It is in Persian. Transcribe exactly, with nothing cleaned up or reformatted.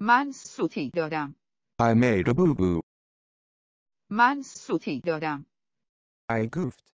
من سوتی دادم. I made a boo-boo. من سوتی دادم. I goofed.